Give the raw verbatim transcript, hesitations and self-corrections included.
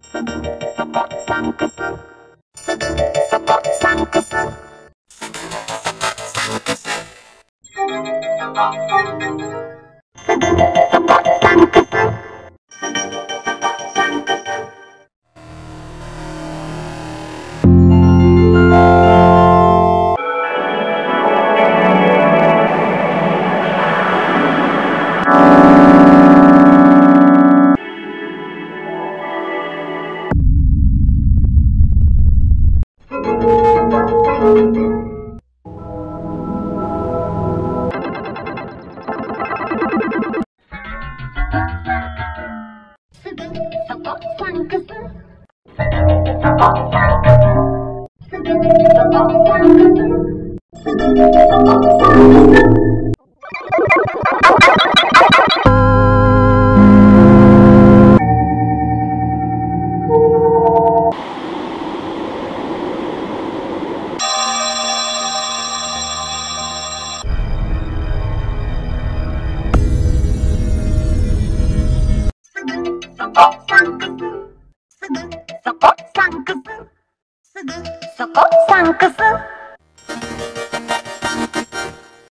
すぐそこサンクス。すぐそこサンクス。すぐそこサンクス。すぐそこサンクス。すぐそこサンクス。すぐそこサンクス。すぐそこサンクス。すぐそこサンクス。すぐそこサンクス。すぐそこサンクス。そこサンクス。すぐそこサンクス。すぐそこサンクス。